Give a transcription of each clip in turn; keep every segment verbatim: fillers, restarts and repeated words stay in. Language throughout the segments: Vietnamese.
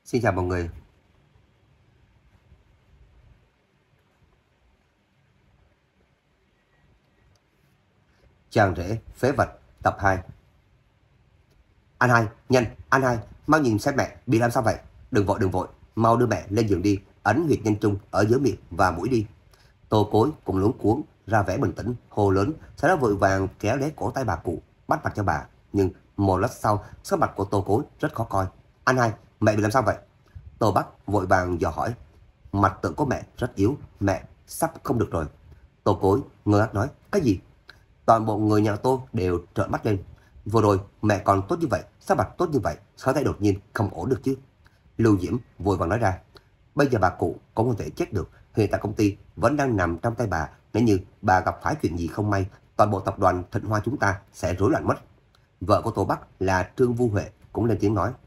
Xin chào mọi người. Chàng rể phế vật tập hai. Anh hai, nhanh, anh hai, mau nhìn xem mẹ bị làm sao vậy? Đừng vội, đừng vội, mau đưa mẹ lên giường đi, ấn huyệt nhân trung ở giữa miệng và mũi đi. Tô Cối cũng luống cuống ra vẻ bình tĩnh, hô lớn, sau đó vội vàng kéo lấy cổ tay bà cụ, bắt mạch cho bà. Nhưng một lát sau, sắc mặt của Tô Cối rất khó coi. Anh hai, mẹ bị làm sao vậy? Tô Bắc vội vàng dò hỏi. Mặt tượng của mẹ rất yếu, mẹ sắp không được rồi. Tô Cối ngơ ngác nói, cái gì? Toàn bộ người nhà Tô đều trợn mắt lên. Vừa rồi mẹ còn tốt như vậy, sao mặt tốt như vậy, sao thấy đột nhiên không ổn được chứ? Lưu Diễm vội vàng nói ra, bây giờ bà cụ cũng không thể chết được, hiện tại công ty vẫn đang nằm trong tay bà, nếu như bà gặp phải chuyện gì không may, toàn bộ tập đoàn Thịnh Hoa chúng ta sẽ rối loạn mất. Vợ của Tô Bắc là Trương Vu Huệ cũng lên tiếng nói.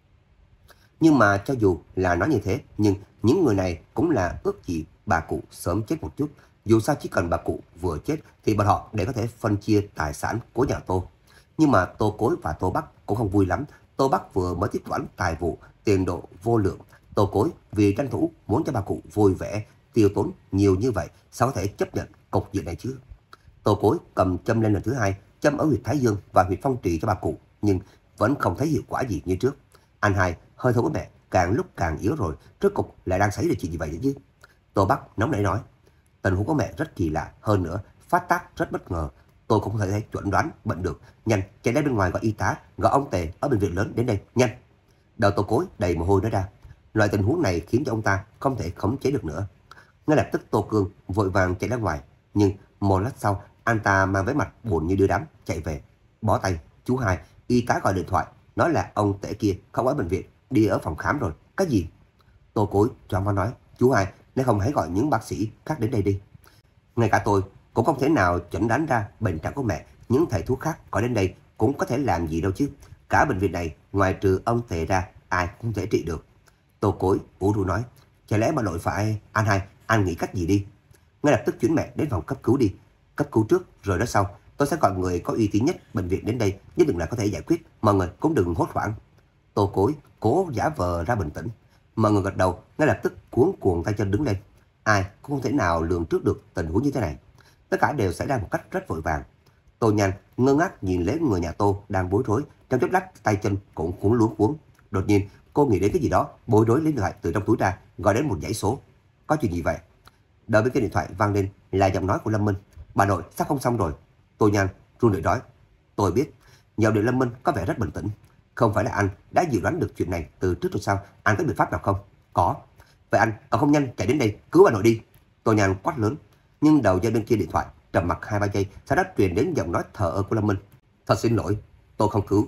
Nhưng mà cho dù là nói như thế, nhưng những người này cũng là ước gì bà cụ sớm chết một chút. Dù sao chỉ cần bà cụ vừa chết thì bọn họ để có thể phân chia tài sản của nhà Tô. Nhưng mà Tô Cối và Tô Bắc cũng không vui lắm. Tô Bắc vừa mới tiếp quản tài vụ, tiền độ vô lượng. Tô Cối vì tranh thủ muốn cho bà cụ vui vẻ, tiêu tốn nhiều như vậy, sao có thể chấp nhận cục diện này chứ? Tô Cối cầm châm lên lần thứ hai, châm ở huyệt Thái Dương và huyệt Phong Trì cho bà cụ, nhưng vẫn không thấy hiệu quả gì như trước. Anh hai, hơi thở của mẹ càng lúc càng yếu rồi, rốt cục lại đang xảy ra chuyện gì vậy chứ? Tô Bắc nóng nảy nói. Tình huống của mẹ rất kỳ lạ, hơn nữa phát tác rất bất ngờ, tôi cũng không thể chuẩn đoán bệnh được. Nhanh chạy đến bên ngoài gọi y tá, gọi ông Tề ở bệnh viện lớn đến đây, nhanh. Đầu Tô Cối đầy mồ hôi nói ra. Loại tình huống này khiến cho ông ta không thể khống chế được nữa. Ngay lập tức Tô Cương vội vàng chạy ra ngoài, nhưng một lát sau anh ta mang vẻ mặt buồn như đưa đám chạy về. Bó tay, chú hai, y tá gọi điện thoại nói là ông Tề kia không ở bệnh viện, đi ở phòng khám rồi. Cái gì? Tô Cối choáng váng nói, chú hai, nếu không hãy gọi những bác sĩ khác đến đây đi. Ngay cả tôi cũng không thể nào chẩn đoán ra bệnh trạng của mẹ, những thầy thuốc khác gọi đến đây cũng có thể làm gì đâu chứ. Cả bệnh viện này ngoài trừ ông Tề ra ai cũng không thể trị được. Tô Cối ủ rũ nói, chả lẽ bà nội phải... Anh hai, anh nghĩ cách gì đi. Ngay lập tức chuyển mẹ đến phòng cấp cứu đi. Cấp cứu trước rồi đó sau, tôi sẽ gọi người có uy tín nhất bệnh viện đến đây, nhất định là có thể giải quyết. Mọi người cũng đừng hốt hoảng. Tô Cối cố giả vờ ra bình tĩnh. Mọi người gật đầu, ngay lập tức cuống cuồng tay chân đứng lên. Ai cũng không thể nào lường trước được tình huống như thế này. Tất cả đều xảy ra một cách rất vội vàng. Tô Nhanh ngơ ngác nhìn lấy người nhà Tô đang bối rối, trong chốc lát tay chân cũng cuống luống cuống. Đột nhiên cô nghĩ đến cái gì đó, bối rối lấy điện thoại từ trong túi ra, gọi đến một dãy số. Có chuyện gì vậy? Đợi bên cái điện thoại vang lên là giọng nói của Lâm Minh. Bà nội sắp không xong rồi. Tô Nhanh run rẩy nói. Tôi biết. Giọng điệu Lâm Minh có vẻ rất bình tĩnh. Không phải là anh đã dự đoán được chuyện này từ trước rồi sao? Anh có biện pháp nào không? Có. Vậy anh còn không nhanh chạy đến đây cứu bà nội đi. Tô Nhanh quát lớn. Nhưng đầu dây bên kia điện thoại trầm mặc hai ba giây, sau đó truyền đến giọng nói thờ ơ của Lâm Minh. Thật xin lỗi, tôi không cứu.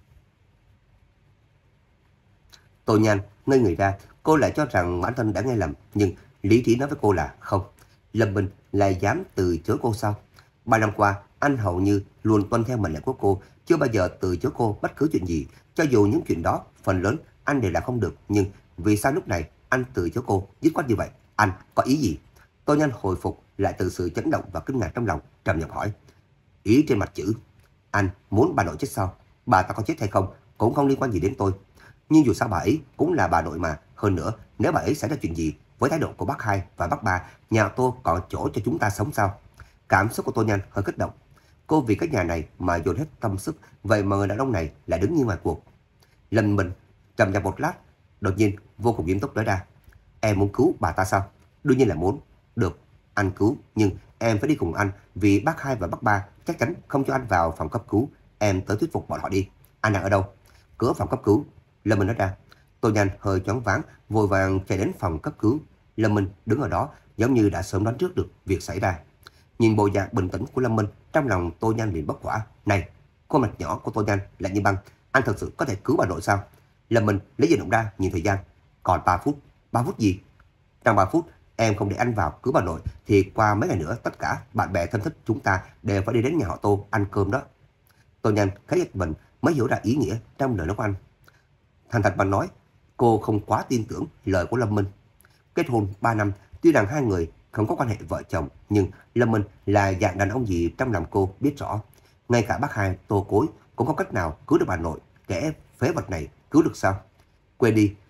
Tô Nhanh ngây người ra, cô lại cho rằng bản thân đã nghe lầm, nhưng lý trí nói với cô là không. Lâm Minh lại dám từ chối cô sao? Ba năm qua anh hầu như luôn tuân theo mệnh lệnh của cô, chưa bao giờ từ chối cô bất cứ chuyện gì. Cho dù những chuyện đó phần lớn anh đều làm không được, nhưng vì sao lúc này anh từ chối cô dứt khoát như vậy? Anh có ý gì? Tô Nhanh hồi phục lại từ sự chấn động và kinh ngạc trong lòng, trầm giọng hỏi. Ý trên mặt chữ. Anh muốn bà nội chết sao? Bà ta có chết hay không cũng không liên quan gì đến tôi. Nhưng dù sao bà ấy cũng là bà nội mà. Hơn nữa, nếu bà ấy xảy ra chuyện gì với thái độ của bác hai và bác ba, nhà Tô còn chỗ cho chúng ta sống sao? Cảm xúc của Tô Nhanh hơi kích động. Cô vì cái nhà này mà dồn hết tâm sức, vậy mà người đàn ông này lại đứng như ngoài cuộc. Lâm Minh trầm ngâm một lát, đột nhiên vô cùng nghiêm túc nói ra. Em muốn cứu bà ta sao? Đương nhiên là muốn. Được, anh cứu, nhưng em phải đi cùng anh, vì bác hai và bác ba chắc chắn không cho anh vào phòng cấp cứu. Em tới thuyết phục bọn họ đi. Anh đang ở đâu? Cửa phòng cấp cứu. Lâm Minh nói ra. Tô Nhanh hơi choáng váng, vội vàng chạy đến phòng cấp cứu. Lâm Minh đứng ở đó giống như đã sớm đoán trước được việc xảy ra. Nhìn bộ dạng bình tĩnh của Lâm Minh, trong lòng Tô Nhanh liền bốc hỏa. Này, khuôn mặt nhỏ của Tô Nhanh lạnh như băng. Anh thật sự có thể cứu bà nội sao? Lâm Minh lấy di động ra nhìn thời gian. Còn ba phút. ba phút gì? Trong ba phút em không để anh vào cứu bà nội thì qua mấy ngày nữa tất cả bạn bè thân thích chúng ta đều phải đi đến nhà họ Tô ăn cơm đó. Tô Nhanh khá giật mình mới hiểu ra ý nghĩa trong lời nói của anh. Thành thật mà nói, cô không quá tin tưởng lời của Lâm Minh. Kết hôn ba năm, tuy rằng hai người không có quan hệ vợ chồng, nhưng Lâm Minh là dạng đàn ông gì trong lòng cô biết rõ. Ngay cả bác hai Tô Cối cũng không cách nào cứu được bà nội, kẻ phế vật này cứu được sao? Quên đi,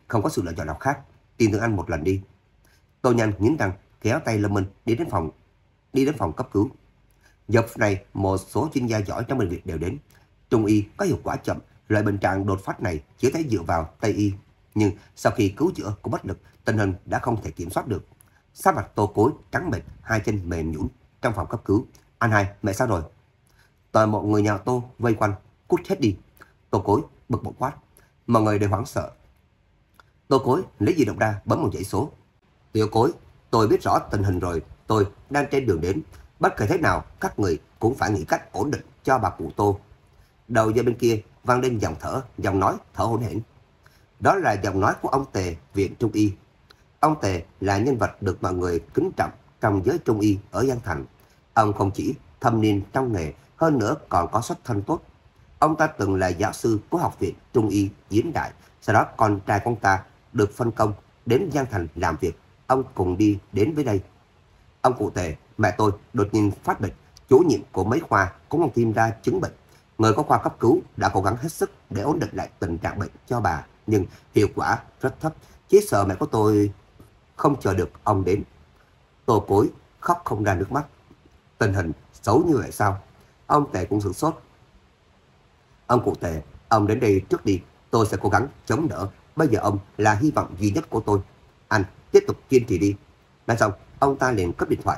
không có sự lựa chọn nào khác. Tin tưởng anh một lần đi. Tô Nhan nghiến răng kéo tay Lâm Minh đi đến phòng đi đến phòng cấp cứu. Giờ phút này một số chuyên gia giỏi trong bệnh viện đều đến. Trung y có hiệu quả chậm, loại bệnh trạng đột phát này chỉ thấy dựa vào Tây y, nhưng sau khi cứu chữa cũng bất lực, tình hình đã không thể kiểm soát được. Sắc mặt Tô Cối trắng bệch, hai chân mềm nhũn trong phòng cấp cứu. Anh hai, mẹ sao rồi? Toàn bộ người nhà Tô vây quanh, cút hết đi. Tô Cối bực bội quát. Mọi người đều hoảng sợ. Tô Cối lấy di động ra bấm một dãy số. Tiểu Cối, tôi biết rõ tình hình rồi, tôi đang trên đường đến. Bất kể thế nào, các người cũng phải nghĩ cách ổn định cho bà cụ Tô. Đầu dây bên kia vang lên giọng thở, giọng nói thở hổn hển. Đó là giọng nói của ông Tề, viện Trung y. Ông Tề là nhân vật được mọi người kính trọng trong giới Trung y ở Giang Thành. Ông không chỉ thâm niên trong nghề, hơn nữa còn có xuất thân tốt. Ông ta từng là giáo sư của Học viện Trung y Yến Đại, sau đó con trai của ông ta được phân công đến Giang Thành làm việc. Ông cùng đi đến với đây. Ông cụ Tề, mẹ tôi đột nhiên phát bệnh, chủ nhiệm của mấy khoa cũng không tìm ra chứng bệnh. Người có khoa cấp cứu đã cố gắng hết sức để ổn định lại tình trạng bệnh cho bà, nhưng hiệu quả rất thấp. Chỉ sợ mẹ của tôi không chờ được ông đến. Tô Cối khóc không ra nước mắt. Tình hình xấu như vậy sao? Ông Tề cũng sửng sốt. Ông cụ Tề, ông đến đây trước đi, tôi sẽ cố gắng chống đỡ. Bây giờ ông là hy vọng duy nhất của tôi. Anh tiếp tục kiên trì đi. Nói xong, ông ta liền cúp điện thoại.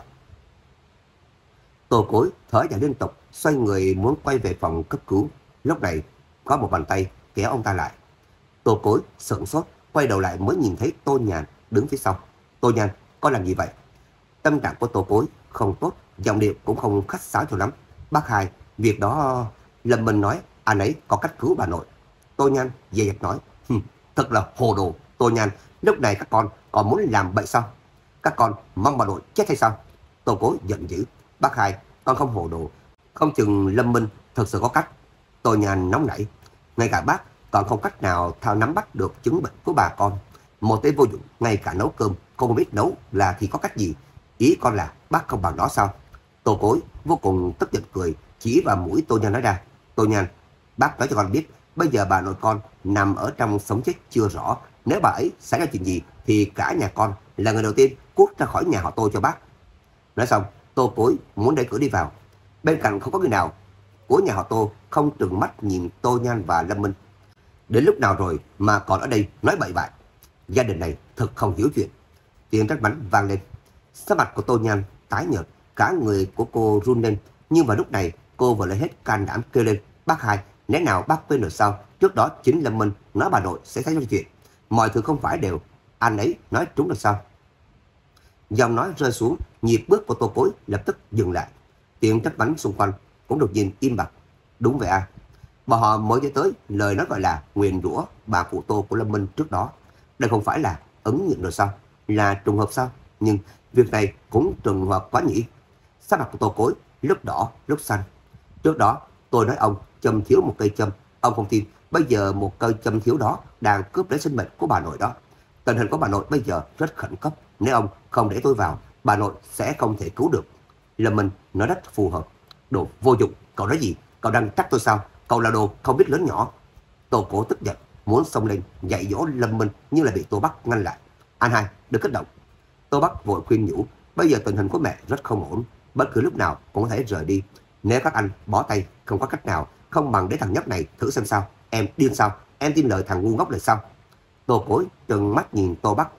Tô Cối thở dài liên tục, xoay người muốn quay về phòng cấp cứu. Lúc này, có một bàn tay kéo ông ta lại. Tô Cối sững sốt, quay đầu lại mới nhìn thấy Tô Nhàn đứng phía sau. Tô Nhàn, có làm gì vậy? Tâm trạng của Tô Cối không tốt, giọng điệu cũng không khách sáo cho lắm. Bác Hai, việc đó... Lâm Minh nói, anh ấy có cách cứu bà nội. Tô Nhan dè dặt nói, thật là hồ đồ. Tô Nhan, lúc này các con còn muốn làm vậy sao? Các con mong bà nội chết hay sao? Tô Cối giận dữ. Bác Hai, con không hồ đồ. Không chừng Lâm Minh thật sự có cách. Tô Nhan nóng nảy. Ngay cả bác còn không cách nào thao nắm bắt được chứng bệnh của bà con. Một tên vô dụng, ngay cả nấu cơm không biết nấu là thì có cách gì? Ý con là bác không bằng đó sao? Tô Cối vô cùng tức giận cười, chỉ vào mũi Tô Nhan nói ra. Tô Nhan, bác nói cho con biết, bây giờ bà nội con nằm ở trong sống chết chưa rõ. Nếu bà ấy xảy ra chuyện gì thì cả nhà con là người đầu tiên cút ra khỏi nhà họ Tô cho bác. Nói xong, Tô Cối muốn đẩy cửa đi vào. Bên cạnh không có người nào của nhà họ Tô không trừng mắt nhìn Tô Nhan và Lâm Minh. Đến lúc nào rồi mà còn ở đây nói bậy bạ? Gia đình này thật không hiểu chuyện. Tiếng trách mắng vang lên. Sắc mặt của Tô Nhan tái nhợt, cả người của cô run lên. Nhưng vào lúc này cô vừa lấy hết can đảm kêu lên. Bác Hai, lẽ nào bác quên rồi sao? Trước đó chính Lâm Minh nói bà nội sẽ xảy ra chuyện. Mọi thứ không phải đều anh ấy nói trúng được sao? Giọng nói rơi xuống, nhịp bước của Tô Cối lập tức dừng lại. Tiếng trách mắng xung quanh cũng đột nhiên im bặt. Đúng vậy à? Bọn họ mới nhớ tới lời nói gọi là nguyền rủa bà cụ Tô của Lâm Minh trước đó. Đây không phải là ứng nghiệm rồi sao? Là trùng hợp sao? Nhưng việc này cũng trùng hợp quá nhỉ? Sắc mặt của Tô Cối lúc đỏ lúc xanh. Trước đó tôi nói ông châm thiếu một cây châm, ông không tin. Bây giờ một cây châm thiếu đó đang cướp lấy sinh mệnh của bà nội đó. Tình hình của bà nội bây giờ rất khẩn cấp. Nếu ông không để tôi vào, bà nội sẽ không thể cứu được. Lâm Minh nói rất phù hợp. Đồ vô dụng, cậu nói gì? Cậu đang trách tôi sao? Cậu là đồ không biết lớn nhỏ. Tô Cố tức giận, muốn xông lên dạy dỗ Lâm Minh nhưng lại bị Tô Bắc ngăn lại. Anh hai, đừng kích động. Tô Bắc vội khuyên nhủ, bây giờ tình hình của mẹ rất không ổn, bất cứ lúc nào cũng có thể rời đi. Nếu các anh bỏ tay không có cách nào, không bằng để thằng nhóc này thử xem sao. Em điên sao? Em tin lời thằng ngu ngốc này sao? Tô Cối trừng mắt nhìn Tô Bắc.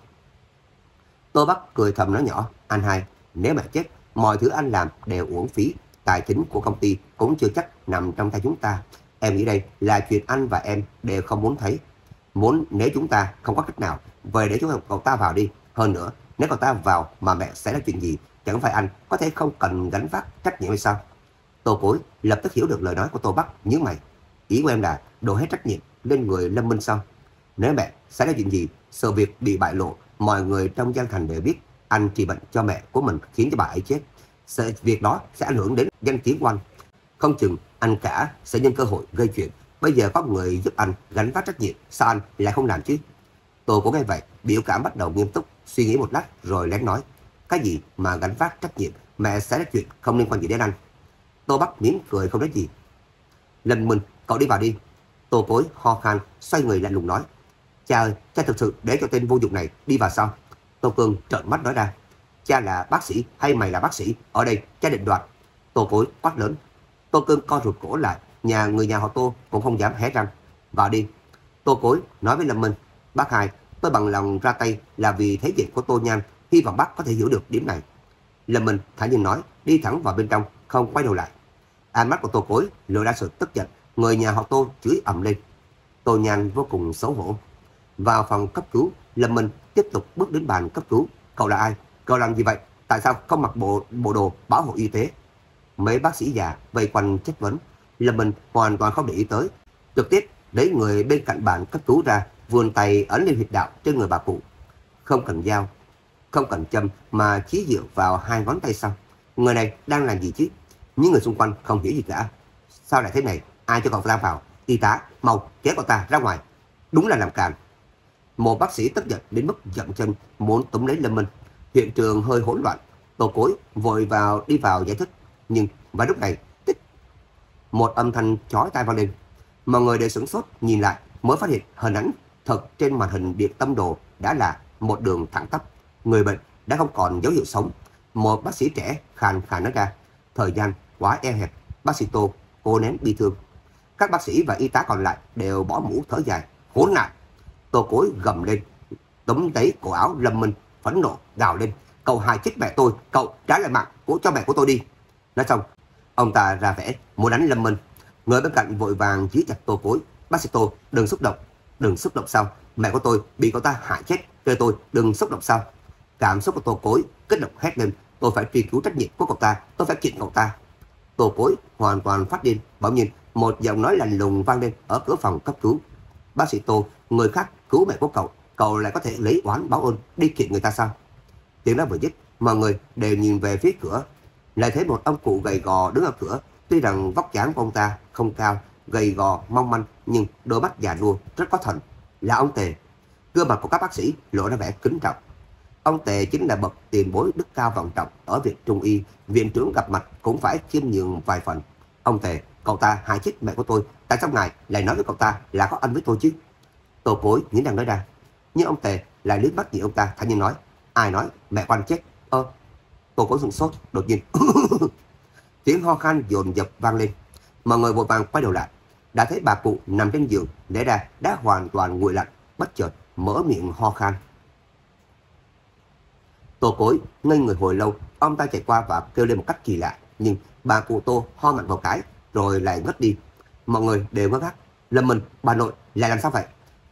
Tô Bắc cười thầm nói nhỏ, anh hai, nếu mẹ chết, mọi thứ anh làm đều uổng phí. Tài chính của công ty cũng chưa chắc nằm trong tay chúng ta. Em nghĩ đây là chuyện anh và em đều không muốn thấy. Muốn nếu chúng ta không có cách nào, về để chúng cậu ta vào đi. Hơn nữa, nếu cậu ta vào mà mẹ xảy ra chuyện gì, chẳng phải anh có thể không cần gánh vác trách nhiệm hay sao? Tô Cối lập tức hiểu được lời nói của Tô Bắc, nhướng mày. Ý của em là đổ hết trách nhiệm lên người Lâm Minh sao? Nếu mẹ xảy ra chuyện gì, sự việc bị bại lộ, mọi người trong Giang Thành đều biết anh trị bệnh cho mẹ của mình khiến cho bà ấy chết. Sự việc đó sẽ ảnh hưởng đến danh tiếng của anh. Không chừng anh cả sẽ nhân cơ hội gây chuyện. Bây giờ có người giúp anh gánh vác trách nhiệm, sao anh lại không làm chứ? Tôi cũng nghe vậy, biểu cảm bắt đầu nghiêm túc, suy nghĩ một lát rồi lén nói. Cái gì mà gánh vác trách nhiệm, mẹ sẽ ra chuyện không liên quan gì đến anh. Tô Bắc mỉm cười không nói gì. Lâm Minh, cậu đi vào đi. Tô Cối ho khan, xoay người lạnh lùng nói. Cha ơi, cha thực sự để cho tên vô dụng này đi vào sao? Tô Cương trợn mắt nói ra. Cha là bác sĩ hay mày là bác sĩ? Ở đây cha định đoạt. Tô Cối quát lớn. Tô Cương co rụt cổ lại, nhà người nhà họ Tô cũng không dám hé răng. Vào đi. Tô Cối nói với Lâm Minh. Bác hai, tôi bằng lòng ra tay là vì thế dịch của Tô Nhan, hy vọng bác có thể hiểu được điểm này. Lâm Minh thản nhiên nói, đi thẳng vào bên trong, không quay đầu lại. Ánh mắt của Tô Cối lộ ra sự tức giận, người nhà họ Tô chửi ầm lên. Tô Nhan vô cùng xấu hổ. Vào phòng cấp cứu, Lâm Minh tiếp tục bước đến bàn cấp cứu. Cậu là ai? Cậu làm gì vậy? Tại sao không mặc bộ bộ đồ bảo hộ y tế? Mấy bác sĩ già vây quanh chất vấn. Lâm Minh hoàn toàn không để ý tới, trực tiếp lấy người bên cạnh bàn cấp cứu ra, vươn tay ấn lên huyệt đạo trên người bà cụ. Không cần dao, không cần châm mà chỉ dựa vào hai ngón tay sau. Người này đang làm gì chứ? Những người xung quanh không hiểu gì cả. Sao lại thế này? Ai cho cậu ta vào? Y tá, mau kéo cậu ta ra ngoài. Đúng là làm càn. Một bác sĩ tức giận đến mức dậm chân muốn túm lấy Lâm Minh. Hiện trường hơi hỗn loạn. Tô Cối vội vào đi vào giải thích. Nhưng vào lúc này, tích, một âm thanh chói tai vang lên. Mọi người đều sửng sốt nhìn lại mới phát hiện hình ảnh thật trên màn hình điện tâm đồ đã là một đường thẳng tắp. Người bệnh đã không còn dấu hiệu sống. Một bác sĩ trẻ khàn khàn nói ra. Thời gian quá eo hẹp. Bác sĩ Tô cố nén bi thương. Các bác sĩ và y tá còn lại đều bỏ mũ thở dài. Khốn nạn! Tô Cối gầm lên, túm lấy cổ áo Lâm Minh, phẫn nộ gào lên. Cậu hại chết mẹ tôi, cậu trả lại mạng của cho mẹ của tôi đi. Nói xong, ông ta ra vẻ muốn đánh Lâm Minh. Người bên cạnh vội vàng giữ chặt Tô Cối. Bác sĩ Tô, đừng xúc động. Đừng xúc động sao? Mẹ của tôi bị cậu ta hại chết, kêu tôi đừng xúc động sao? Cảm xúc của Tô Cối kích động hét lên. Tôi phải truy cứu trách nhiệm của cậu ta, tôi phải kiện cậu ta. Tô Cối hoàn toàn phát điên. Bỗng nhiên một giọng nói lạnh lùng vang lên ở cửa phòng cấp cứu. Bác sĩ Tô, người khác cứu mẹ của cậu, cậu lại có thể lấy oán báo ơn đi kiện người ta sao? Tiếng nói vừa dứt, mọi người đều nhìn về phía cửa. Lại thấy một ông cụ gầy gò đứng ở cửa. Tuy rằng vóc dáng của ông ta không cao, gầy gò mong manh, nhưng đôi mắt già nua rất có thần. Là ông Tề. Gương mặt của các bác sĩ lộ ra vẻ kính trọng. Ông Tề chính là bậc tiền bối đức cao vọng trọng ở Viện Trung Y. Viện trưởng gặp mặt cũng phải khiêm nhường vài phần. Ông Tề, cậu ta hại chết mẹ của tôi, tại sao ngài lại nói với cậu ta là có ân với tôi chứ? Tô Cối nghiến răng nói ra. Nhưng ông Tề lại liếc mắt nhìn ông ta, thản nhiên nói. Ai nói mẹ quan chết? Ơ. Tô Cối sửng sốt, đột nhiên tiếng ho khan dồn dập vang lên. Mọi người vội vàng quay đầu lại, đã thấy bà cụ nằm trên giường, lẽ ra đã hoàn toàn nguội lạnh, bất chợt mở miệng ho khan. Tô Cối ngây người hồi lâu, ông ta chạy qua và kêu lên một cách kỳ lạ, nhưng bà cụ Tô ho mạnh vào cái rồi lại ngất đi. Mọi người đều ngơ ngác. Lâm Minh, bà nội lại làm sao vậy?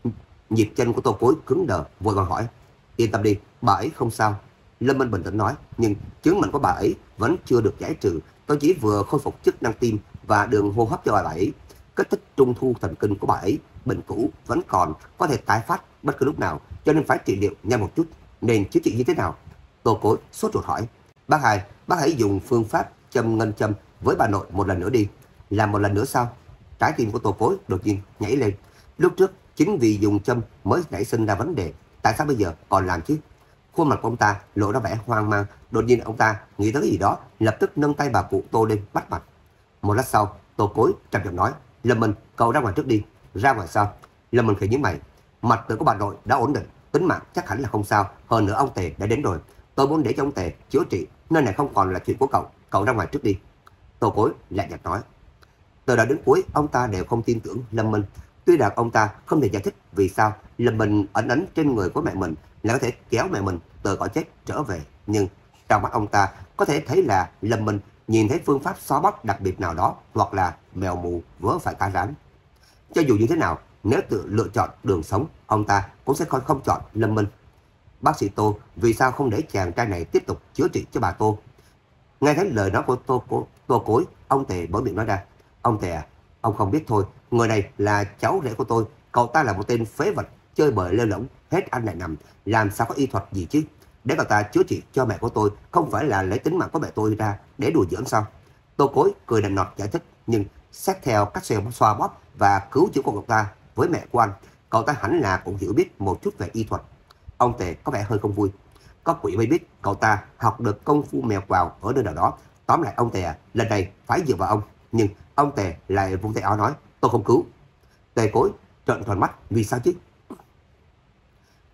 Nhịp chân của Tô Cối cứng đờ, vội vàng hỏi. Yên tâm đi, bà ấy không sao. Lâm Minh bình tĩnh nói. Nhưng chứng bệnh của bà ấy vẫn chưa được giải trừ. Tôi chỉ vừa khôi phục chức năng tim và đường hô hấp cho bà ấy. Kích thích trung thu thần kinh của bà ấy, bệnh cũ vẫn còn, có thể tái phát bất cứ lúc nào, cho nên phải trị liệu nhanh một chút. Nên chữa trị như thế nào? Tô Cối sốt ruột hỏi. Bác hai, bác hãy dùng phương pháp châm ngân châm với bà nội một lần nữa đi. Làm một lần nữa sao? Trái tim của Tô Cối đột nhiên nhảy lên. Lúc trước chính vì dùng châm mới nảy sinh ra vấn đề, tại sao bây giờ còn làm chứ? Khuôn mặt của ông ta lộ ra vẻ hoang mang. Đột nhiên ông ta nghĩ tới gì đó, lập tức nâng tay bà cụ Tô lên bắt mạch. Một lát sau, Tô Cối trầm giọng nói. Lâm Minh, cậu ra ngoài trước đi. Ra ngoài sao? Lâm Minh khẽ nhíu mày. Mạch tượng của bà nội đã ổn định, tính mạng chắc hẳn là không sao. Hơn nữa ông Tề đã đến rồi, tôi muốn để cho ông Tề chữa trị, nơi này không còn là chuyện của cậu. Cậu ra ngoài trước đi. Tô Cối lạnh nhạt nói. Từ đầu đến cuối ông ta đều không tin tưởng Lâm Minh. Tuy rằng ông ta không thể giải thích vì sao Lâm Minh ẩn ấn trên người của mẹ mình lại có thể kéo mẹ mình từ cõi chết trở về, nhưng trong mắt ông ta có thể thấy là Lâm Minh nhìn thấy phương pháp xóa bóp đặc biệt nào đó, hoặc là mèo mù vớ phải cá rán. Cho dù như thế nào, nếu tự lựa chọn đường sống, ông ta cũng sẽ không, không chọn Lâm Minh. Bác sĩ Tô, vì sao không để chàng trai này tiếp tục chữa trị cho bà Tô? Nghe thấy lời nói của Tô, Tô, Tô Cối, ông Tề mở miệng nói ra. Ông Tề à, ông không biết thôi, người này là cháu rể của tôi, cậu ta là một tên phế vật, chơi bời lêu lỏng, hết ăn lại nằm, làm sao có y thuật gì chứ? Để cậu ta chữa trị cho mẹ của tôi, không phải là lấy tính mạng của mẹ tôi ra để đùa giỡn sao? Tô Cối cười đành nọt giải thích, nhưng xét theo cách xoa bóp và cứu chữa của cậu ta với mẹ của anh, cậu ta hẳn là cũng hiểu biết một chút về y thuật. Ông Tề có vẻ hơi không vui. Có quỷ mới biết cậu ta học được công phu mèo quào ở nơi nào đó. Tóm lại ông Tề à, lần này phải dựa vào ông. Nhưng ông Tề lại vung tay áo nói, tôi không cứu. Tề Cối trợn tròn mắt, vì sao chứ?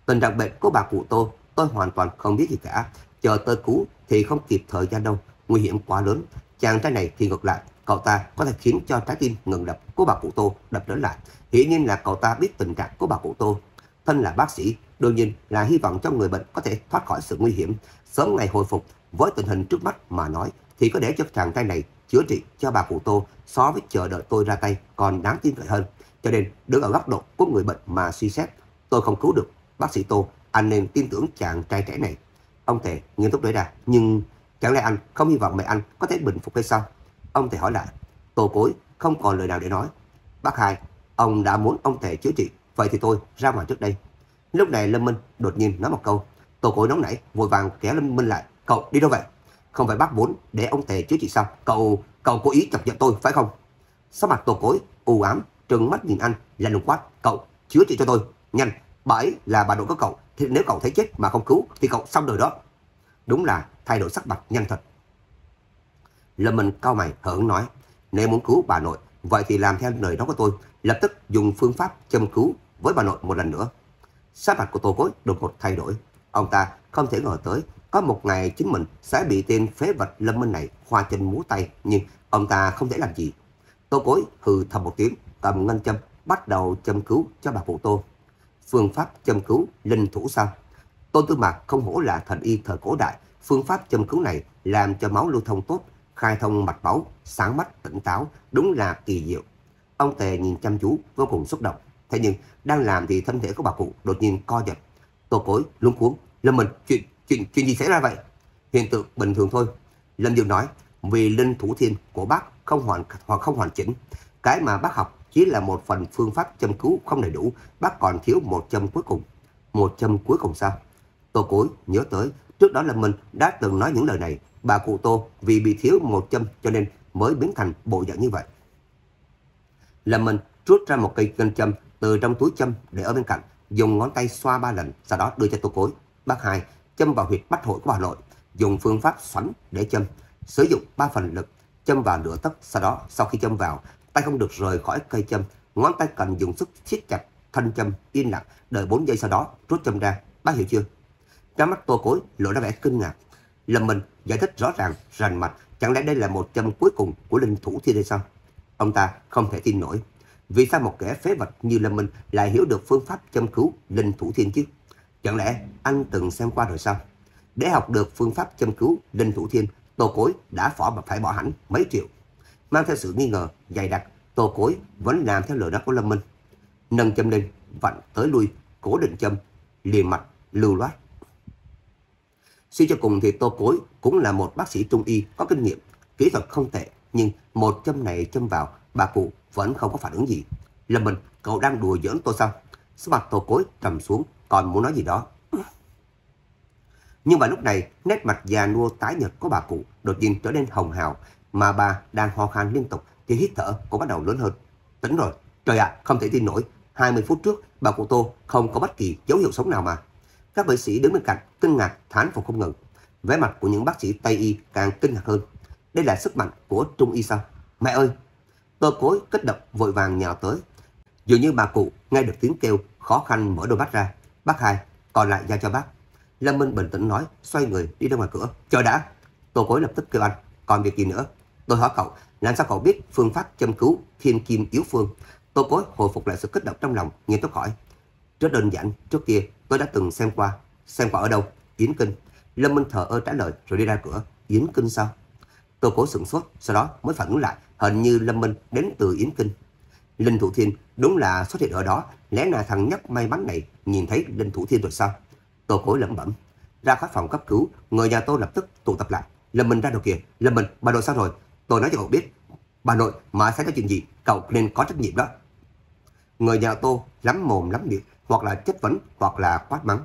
Tình trạng bệnh của bà cụ Tô tôi hoàn toàn không biết gì cả. Chờ tôi cứu thì không kịp thời gian đâu, nguy hiểm quá lớn. Chàng trai này thì ngược lại, cậu ta có thể khiến cho trái tim ngừng đập của bà cụ Tô đập trở lại. Hiển nhiên là cậu ta biết tình trạng của bà cụ Tô. Thân là bác sĩ, đương nhiên là hy vọng cho người bệnh có thể thoát khỏi sự nguy hiểm, sớm ngày hồi phục. Với tình hình trước mắt mà nói thì có để cho chàng trai này chữa trị cho bà cụ Tô so với chờ đợi tôi ra tay còn đáng tin cậy hơn. Cho nên đứng ở góc độ của người bệnh mà suy xét, tôi không cứu được bác sĩ Tô, anh nên tin tưởng chàng trai trẻ này. Ông Tề nghiêm túc nói ra. Nhưng chẳng lẽ anh không hy vọng mẹ anh có thể bình phục hay sao? Ông Tề hỏi lại. Tô Cối không còn lời nào để nói. Bác Hai, ông đã muốn ông Tề chữa trị, vậy thì tôi ra ngoài trước đây. Lúc này Lâm Minh đột nhiên nói một câu. Tô Cối nóng nảy vội vàng kéo Lâm Minh lại. Cậu đi đâu vậy? Không phải bác muốn để ông Tề chữa trị sao? Cậu, cậu cố ý chọc giận tôi phải không? Sắc mặt Tô Cối u ám, trừng mắt nhìn anh, lạnh lùng quát. Cậu chữa trị cho tôi, nhanh. Bà ấy là bà nội của cậu, thì nếu cậu thấy chết mà không cứu thì cậu xong đời đó. Đúng là thay đổi sắc mặt nhanh thật. Lâm Minh cau mày hờn nói. Nếu muốn cứu bà nội, vậy thì làm theo lời đó của tôi, lập tức dùng phương pháp châm cứu với bà nội một lần nữa. Sắc mặt của Tô Cối đột ngột thay đổi. Ông ta không thể ngờ tới có một ngày chính mình sẽ bị tên phế vật Lâm Minh này khoa chân múa tay, nhưng ông ta không thể làm gì. Tô Cối hừ thầm một tiếng, cầm ngân châm bắt đầu châm cứu cho bà cụ Tô. Phương pháp châm cứu linh thủ sao? Tôn Tư Mạc không hổ là thần y thời cổ đại, phương pháp châm cứu này làm cho máu lưu thông tốt, khai thông mạch máu, sáng mắt tỉnh táo, đúng là kỳ diệu. Ông Tề nhìn chăm chú vô cùng xúc động. Thế nhưng đang làm thì thân thể của bà cụ đột nhiên co giật. Tô Cối luống cuống. Lâm Minh, chuyện chuyện chuyện gì xảy ra vậy? Hiện tượng bình thường thôi. Lâm Dương nói. Vì linh thủ thiên của bác không hoàn hoặc không hoàn chỉnh, cái mà bác học chỉ là một phần phương pháp châm cứu không đầy đủ, bác còn thiếu một châm cuối cùng. Một châm cuối cùng sao? Tô Cối nhớ tới trước đó Lâm Minh đã từng nói những lời này. Bà cụ Tô vì bị thiếu một châm cho nên mới biến thành bộ dạng như vậy. Lâm Minh rút ra một cây ngân châm từ trong túi châm để ở bên cạnh, dùng ngón tay xoa ba lần, sau đó đưa cho Tô Cối. Bác Hai châm vào huyệt bách hội của bà nội, dùng phương pháp xoắn để châm, sử dụng ba phần lực, châm vào nửa tấc. Sau đó sau khi châm vào, tay không được rời khỏi cây châm, ngón tay cần dùng sức siết chặt thanh châm, yên lặng đợi bốn giây, sau đó rút châm ra. Bác hiểu chưa? Trong mắt Tô Cối lộ ra vẻ kinh ngạc. Lâm Minh giải thích rõ ràng rành mạch, chẳng lẽ đây là một châm cuối cùng của linh thủ thiên hay sao? Ông ta không thể tin nổi. Vì sao một kẻ phế vật như Lâm Minh lại hiểu được phương pháp châm cứu linh thủ thiên chứ? Chẳng lẽ anh từng xem qua rồi sao? Để học được phương pháp châm cứu linh thủ thiên, Tô Cối đã phỏ mà phải bỏ hẳn mấy triệu. Mang theo sự nghi ngờ dày đặc, Tô Cối vẫn làm theo lời đó của Lâm Minh. Nâng châm lên, vặn tới lui, cố định châm, liền mạch, lưu loát. Suy cho cùng thì Tô Cối cũng là một bác sĩ trung y có kinh nghiệm, kỹ thuật không tệ, nhưng một châm này châm vào, bà cụ vẫn không có phản ứng gì. Lâm Minh, cậu đang đùa giỡn tôi sao? Sắc mặt Tô Cối trầm xuống, còn muốn nói gì đó. Nhưng vào lúc này, nét mặt già nua tái nhợt của bà cụ đột nhiên trở nên hồng hào, mà bà đang ho khan liên tục thì hít thở cũng bắt đầu lớn hơn. Tỉnh rồi. Trời ạ, à, không thể tin nổi. hai mươi phút trước, bà cụ Tô không có bất kỳ dấu hiệu sống nào mà. Các bác sĩ đứng bên cạnh kinh ngạc thán phục không ngừng. Vẻ mặt của những bác sĩ Tây y càng kinh ngạc hơn. Đây là sức mạnh của Trung y sao? Mẹ ơi! Tô Cối kích động vội vàng nhào tới. Dường như bà cụ nghe được tiếng kêu, khó khăn mở đôi mắt ra. Bác Hai, còn lại giao cho bác. Lâm Minh bình tĩnh nói, xoay người đi ra ngoài cửa. Chờ đã! Tô Cối lập tức kêu anh. Còn việc gì nữa? Tôi hỏi cậu, làm sao cậu biết phương pháp châm cứu thiên kim yếu phương? Tô Cối hồi phục lại sự kích động trong lòng, nghiêm túc hỏi. Rất đơn giản, trước kia tôi đã từng xem qua. Xem qua ở đâu? Yến Kinh. Lâm Minh thờ ơ trả lời rồi đi ra cửa. Yến Kinh sao? Tô Cối sửng sốt, sau đó mới phản ứng lại, hình như Lâm Minh đến từ Yến Kinh. Linh Thủ Thiên đúng là xuất hiện ở đó, lẽ nào thằng nhóc may mắn này nhìn thấy Linh Thủ Thiên rồi sao? Tô Cối lẩm bẩm. Ra khỏi phòng cấp cứu, người nhà tôi lập tức tụ tập lại. Lâm Minh ra đầu kìa. Lâm Minh, bà nội sao rồi? Tôi nói cho cậu biết, bà nội mà xảy ra chuyện gì, cậu nên có trách nhiệm đó. Người nhà Tô lắm mồm lắm miệng, hoặc là chất vấn hoặc là quát mắng.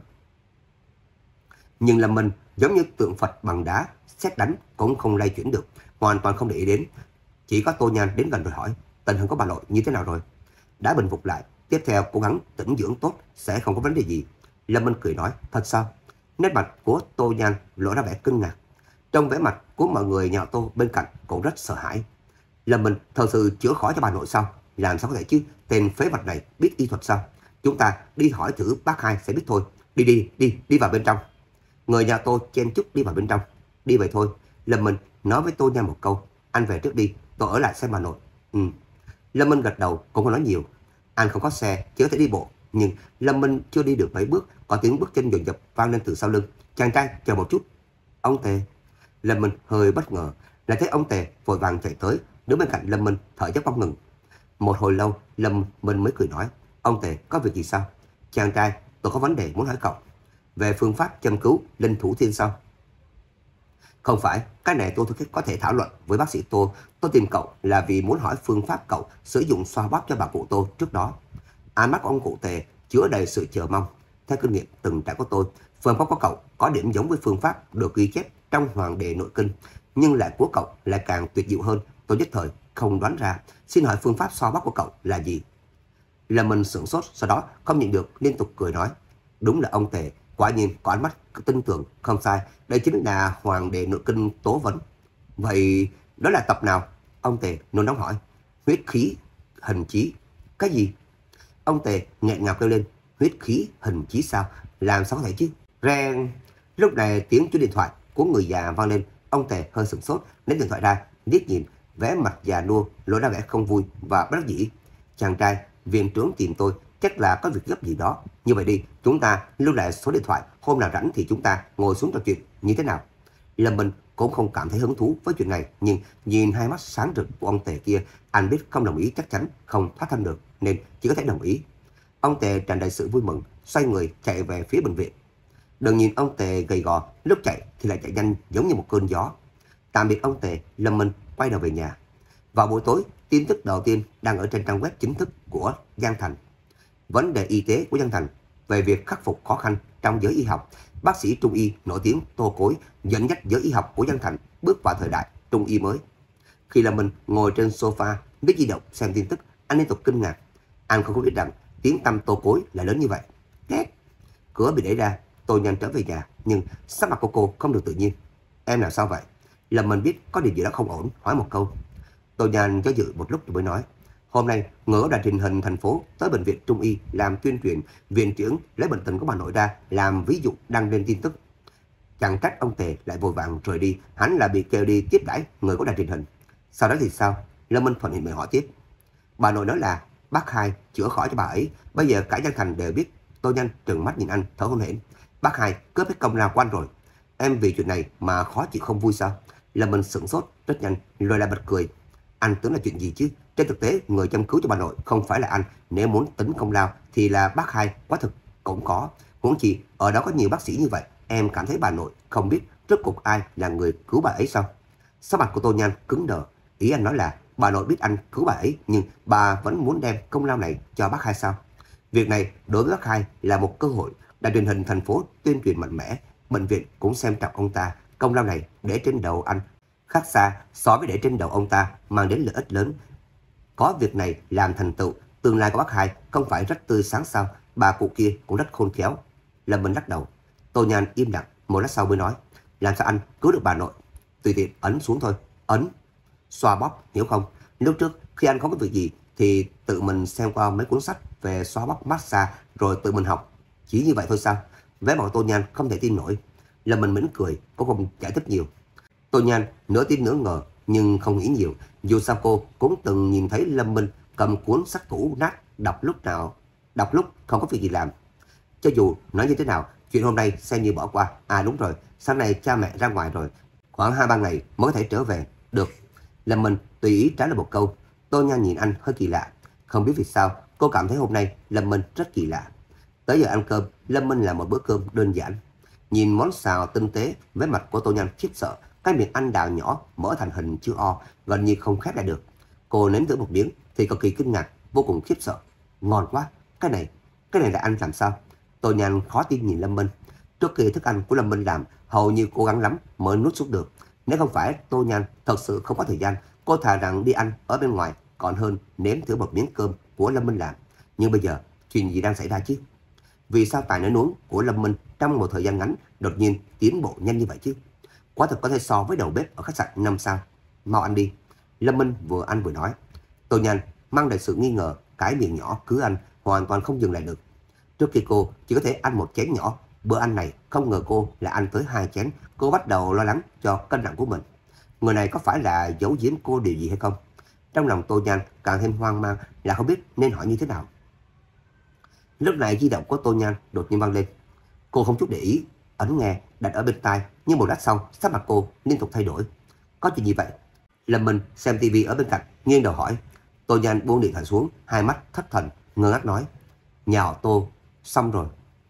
Nhưng Lâm Minh giống như tượng Phật bằng đá, sét đánh cũng không lay chuyển được, hoàn toàn không để ý đến. Chỉ có Tô Nhan đến gần rồi hỏi, tình hình của bà nội như thế nào rồi? Đã bình phục lại, tiếp theo cố gắng tĩnh dưỡng tốt, sẽ không có vấn đề gì. Lâm Minh cười nói, thật sao? Nét mặt của Tô Nhan lộ ra vẻ kinh ngạc. Trong vẻ mặt của mọi người nhà Tô bên cạnh cũng rất sợ hãi. Lâm Minh thật sự chữa khỏi cho bà nội sao? Làm sao có thể chứ? Tên phế vật này biết y thuật sao? Chúng ta đi hỏi thử bác Hai sẽ biết thôi. Đi đi, đi, đi vào bên trong. Người nhà Tô chen chúc đi vào bên trong. Đi vậy thôi. Lâm Minh nói với Tô Nhan một câu. Anh về trước đi, tôi ở lại xem bà nội. Ừ. Lâm Minh gật đầu, cũng không nói nhiều. Anh không có xe, chỉ có thể đi bộ. Nhưng Lâm Minh chưa đi được mấy bước, có tiếng bước chân dồn dập vang lên từ sau lưng. Chàng trai, chờ một chút. Ông Tề. Lâm Minh hơi bất ngờ, lại thấy ông Tề vội vàng chạy tới, đứng bên cạnh Lâm Minh thở dốc không ngừng. Một hồi lâu, Lâm Minh mới cười nói. Ông Tề, có việc gì sao? Chàng trai, tôi có vấn đề muốn hỏi cậu. Về phương pháp châm cứu linh thủ thiên sao? Không phải, cái này tôi có thể thảo luận với bác sĩ Tô. Tôi tìm cậu là vì muốn hỏi phương pháp cậu sử dụng xoa bóp cho bà cụ Tô trước đó. Ánh mắt của ông cụ Tề chứa đầy sự chờ mong. Theo kinh nghiệm từng trải của tôi, phương pháp của cậu có điểm giống với phương pháp được ghi chép trong Hoàng Đề Nội Kinh, nhưng lại của cậu lại càng tuyệt diệu hơn. Tôi nhất thời không đoán ra. Xin hỏi phương pháp xoa bóp của cậu là gì? Là mình sửng sốt, sau đó không nhịn được liên tục cười nói. Đúng là ông Tề, quả nhiên có ánh mắt tin tưởng, không sai. Đây chính là Hoàng Đề Nội Kinh tố vấn. Vậy đó là tập nào? Ông Tề nôn nóng hỏi. Huyết khí hình chí. Cái gì? Ông Tề nghẹn ngào kêu lên. Huyết khí hình chí sao? Làm sao có thể chứ? Reng. Lúc này tiếng chuông điện thoại của người già vang lên. Ông Tề hơi sửng sốt, lấy điện thoại ra, liếc nhìn, vẻ mặt già nua lộ ra vẻ không vui và bất đắc dĩ. Chàng trai, viện trưởng tìm tôi, chắc là có việc gấp gì đó. Như vậy đi, chúng ta lưu lại số điện thoại, hôm nào rảnh thì chúng ta ngồi xuống trò chuyện như thế nào? Lâm Minh cũng không cảm thấy hứng thú với chuyện này, nhưng nhìn hai mắt sáng rực của ông Tề kia, anh biết không đồng ý chắc chắn không thoát thân được, nên chỉ có thể đồng ý. Ông Tề tràn đầy sự vui mừng, xoay người chạy về phía bệnh viện. Đừng nhìn ông Tề gầy gò, lúc chạy thì lại chạy nhanh giống như một cơn gió. Tạm biệt ông Tề, Lâm Minh quay đầu về nhà. Vào buổi tối, tin tức đầu tiên đang ở trên trang web chính thức của Giang Thành. Vấn đề y tế của Giang Thành về việc khắc phục khó khăn trong giới y học. Bác sĩ Trung y nổi tiếng Tô Cối dẫn dắt giới y học của Giang Thành bước vào thời đại Trung y mới. Khi Lâm Minh ngồi trên sofa với di động xem tin tức, anh liên tục kinh ngạc. Anh không có biết rằng tiếng tăm Tô Cối là lớn như vậy. Két. Cửa bị đẩy ra, tôi nhanh trở về nhà, nhưng sắc mặt của cô không được tự nhiên. Em làm sao vậy? Lâm Minh biết có điều gì đó không ổn, hỏi một câu. Tôi nhanh do dự một lúc rồi mới nói. Hôm nay, người ở đài truyền hình thành phố tới bệnh viện Trung y làm tuyên truyền, viện trưởng lấy bệnh tình của bà nội ra làm ví dụ đăng lên tin tức. Chẳng trách ông Tề lại vội vàng rời đi, hắn là bị kêu đi tiếp đãi người của đài truyền hình. Sau đó thì sao? Lâm Minh thuận hiện mới hỏi tiếp. Bà nội nói là bác Hai chữa khỏi cho bà ấy, bây giờ cả Giang Thành đều biết. Tôi nhanh trừng mắt nhìn anh thở hổn hển. Bác Hai cướp hết công lao của anh rồi. Em vì chuyện này mà khó chịu không vui sao? Lâm Minh sửng sốt rất nhanh rồi lại bật cười. Anh tưởng là chuyện gì chứ? Trên thực tế, người chăm cứu cho bà nội không phải là anh. Nếu muốn tính công lao thì là bác Hai, quá thực cũng có. Huống chi ở đó có nhiều bác sĩ như vậy. Em cảm thấy bà nội không biết rốt cuộc ai là người cứu bà ấy sao? Sắc mặt của Tô Nhan cứng đờ. Ý anh nói là bà nội biết anh cứu bà ấy, nhưng bà vẫn muốn đem công lao này cho bác Hai sao? Việc này đối với bác Hai là một cơ hội. Đài truyền hình thành phố tuyên truyền mạnh mẽ. Bệnh viện cũng xem trọng ông ta. Công lao này để trên đầu anh khác xa so với để trên đầu ông ta mang đến lợi ích lớn. Có việc này làm thành tựu, tương lai của bác Hai không phải rất tươi sáng sao? Bà cụ kia cũng rất khôn khéo. Lâm Minh lắc đầu. Tô Nhan im lặng, một lát sau mới nói. Làm sao anh cứu được bà nội? Tùy tiện ấn xuống thôi. Ấn, xoa bóp, hiểu không? Lúc trước khi anh không có việc gì thì tự mình xem qua mấy cuốn sách về xoa bóp massage rồi tự mình học. Chỉ như vậy thôi sao? Vé bọn Tô Nhan không thể tin nổi. Lâm Minh mỉm cười, cũng không giải thích nhiều. Tô Nhan nửa tin nửa ngờ nhưng không nghĩ nhiều. Dù sao cô cũng từng nhìn thấy Lâm Minh cầm cuốn sách cũ nát đọc lúc nào, đọc lúc không có việc gì làm. Cho dù nói như thế nào, chuyện hôm nay xem như bỏ qua. À đúng rồi, sáng nay cha mẹ ra ngoài rồi, khoảng hai ba ngày mới có thể trở về. Được. Lâm Minh tùy ý trả lời một câu. Tô Nhan nhìn anh hơi kỳ lạ. Không biết vì sao cô cảm thấy hôm nay Lâm Minh rất kỳ lạ. Tới giờ ăn cơm, Lâm Minh làm một bữa cơm đơn giản. Nhìn món xào tinh tế, với mặt của Tô Nhan khiếp sợ. Cái miệng anh đào nhỏ mở thành hình chữ O, gần như không khép lại được. Cô nếm thử một miếng thì cực kỳ kinh ngạc, vô cùng khiếp sợ. Ngon quá, cái này, cái này là anh làm sao? Tô Nhan khó tin nhìn Lâm Minh. Trước khi thức ăn của Lâm Minh làm, hầu như cố gắng lắm mới nuốt xuống được. Nếu không phải Tô Nhan thật sự không có thời gian, cô thà rằng đi ăn ở bên ngoài còn hơn nếm thử một miếng cơm của Lâm Minh làm. Nhưng bây giờ chuyện gì đang xảy ra chứ? Vì sao tài nấu nướng của Lâm Minh trong một thời gian ngắn đột nhiên tiến bộ nhanh như vậy chứ? Quả thực có thể so với đầu bếp ở khách sạn năm sao. Mau ăn đi. Lâm Minh vừa ăn vừa nói. Tô Nhan mang đầy sự nghi ngờ, cái miệng nhỏ cứ ăn hoàn toàn không dừng lại được. Trước khi cô chỉ có thể ăn một chén nhỏ Bữa ăn này không ngờ cô là ăn tới hai chén. Cô bắt đầu lo lắng cho cân nặng của mình. Người này có phải là giấu giếm cô điều gì hay không? Trong lòng Tô Nhan càng thêm hoang mang là không biết nên hỏi như thế nào. Lúc này di động của Tô Nhan đột nhiên vang lên. Cô không chút để ý, ấn nghe đặt ở bên tai, nhưng một lát sau sắc mặt cô liên tục thay đổi. Có chuyện gì vậy? Lâm Minh xem tivi ở bên cạnh, nghiêng đầu hỏi. Tô Nhan buông điện thoại xuống, hai mắt thất thần, ngơ ngác nói. Nhà họ Tô, xong rồi.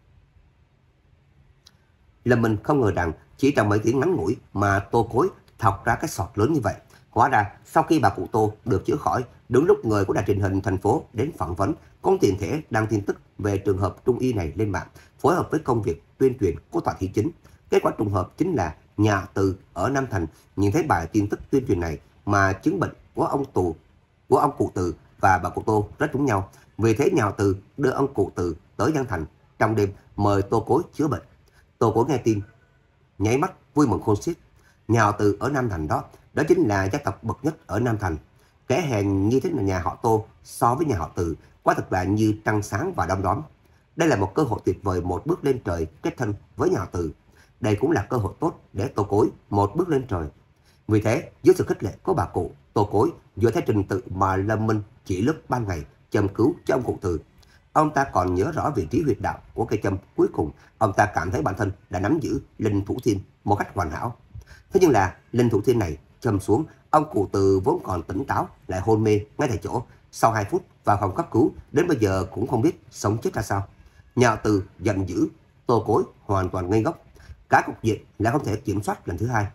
Lâm Minh không ngờ rằng chỉ trong mấy tiếng ngắn ngủi mà Tô Cối thọc ra cái sọt lớn như vậy. Hóa ra sau khi bà cụ Tô được chữa khỏi, đúng lúc người của đài truyền hình thành phố đến phỏng vấn, con tiền thể đăng tin tức về trường hợp trung y này lên mạng, phối hợp với công việc tuyên truyền của tòa thị chính. Kết quả trùng hợp chính là nhà Từ ở Nam Thành nhìn thấy bài tin tức tuyên truyền này mà chứng bệnh của ông tù của ông cụ Từ và bà cụ Tô rất trúng nhau. Vì thế nhà Từ đưa ông cụ Từ tới Giang Thành trong đêm mời Tô Cối chữa bệnh. Tô Cối nghe tin nháy mắt vui mừng khôn xiết. Nhà họ Từ ở Nam Thành đó, đó chính là gia tộc bậc nhất ở Nam Thành. Kẻ hèn như thế là nhà họ Tô so với nhà họ Từ quả thật là như trăng sáng và đom đóm. Đây là một cơ hội tuyệt vời một bước lên trời kết thân với nhà họ Từ. Đây cũng là cơ hội tốt để Tô Cối một bước lên trời. Vì thế, dưới sự khích lệ của bà cụ, Tô Cối dựa theo trình tự mà Lâm Minh chỉ lúc ban ngày châm cứu cho ông cụ Từ. Ông ta còn nhớ rõ vị trí huyệt đạo của cây châm. Cuối cùng, ông ta cảm thấy bản thân đã nắm giữ linh thủ thiên một cách hoàn hảo. Thế nhưng là linh thủ thiên này châm xuống, ông cụ Từ vốn còn tỉnh táo lại hôn mê ngay tại chỗ. Sau hai phút vào phòng cấp cứu, đến bây giờ cũng không biết sống chết ra sao. Nhà Từ giận dữ, Tô Cối hoàn toàn ngây ngốc. Cả cục diện lại không thể kiểm soát lần thứ hai.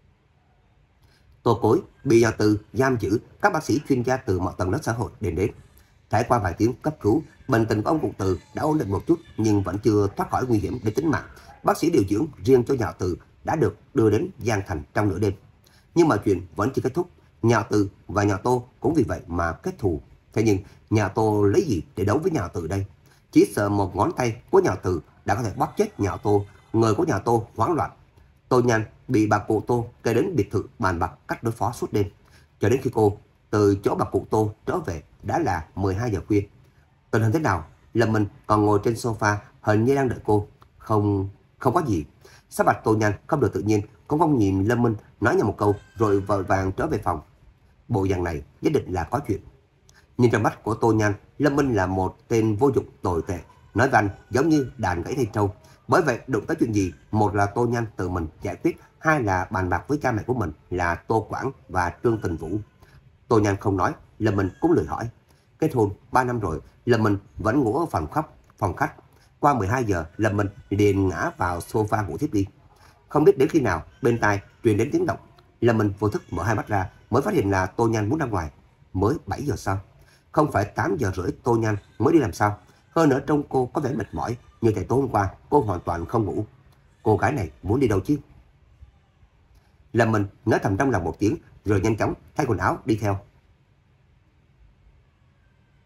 Tô Cối bị nhà Từ giam giữ, các bác sĩ chuyên gia từ mọi tầng lớp xã hội đến đến. Trải qua vài tiếng cấp cứu, bệnh tình của ông cụ Từ đã ổn định một chút nhưng vẫn chưa thoát khỏi nguy hiểm đến tính mạng. Bác sĩ điều dưỡng riêng cho nhà Từ đã được đưa đến Giang Thành trong nửa đêm. Nhưng mà chuyện vẫn chưa kết thúc. Nhà Từ và nhà Tô cũng vì vậy mà kết thù. Thế nhưng nhà Tô lấy gì để đấu với nhà Từ đây? Chỉ sợ một ngón tay của nhà Từ đã có thể bóp chết nhà Tô. Người của nhà Tô hoảng loạn. Tô Nhan bị bà cụ Tô kêu đến biệt thự bàn bạc cách đối phó suốt đêm. Cho đến khi cô từ chỗ bà cụ Tô trở về đã là mười hai giờ khuya. Tình hình thế nào? Lâm Minh còn ngồi trên sofa hình như đang đợi cô. Không, không có gì. Sắc mặt Tô Nhan không được tự nhiên, cũng không nhìn Lâm Minh nói nhau một câu rồi vội vàng trở về phòng. Bộ dạng này nhất định là có chuyện. Nhìn trong mắt của Tô Nhan, Lâm Minh là một tên vô dụng tồi tệ, nói văn giống như đàn gãy dây trâu. Bởi vậy đụng tới chuyện gì, một là Tô Nhan tự mình giải quyết, hai là bàn bạc với cha mẹ của mình là Tô Quảng và Trương Tình Vũ. Tô Nhan không nói, Lâm Minh cũng lười hỏi. Kết hôn ba năm rồi, Lâm Minh vẫn ngủ ở phòng khách, phòng khách. Qua mười hai giờ, Lâm Minh liền ngã vào sofa ngủ thiếp đi. Không biết đến khi nào bên tai truyền đến tiếng động, Lâm Minh vô thức mở hai mắt ra mới phát hiện là Tô Nhan muốn ra ngoài. Mới bảy giờ sau, không phải tám giờ rưỡi Tô Nhan mới đi làm sao? Hơn nữa trông cô có vẻ mệt mỏi, như thể tối hôm qua cô hoàn toàn không ngủ. Cô gái này muốn đi đâu chứ? Lâm Minh nói thầm trong lòng một tiếng rồi nhanh chóng thay quần áo đi theo.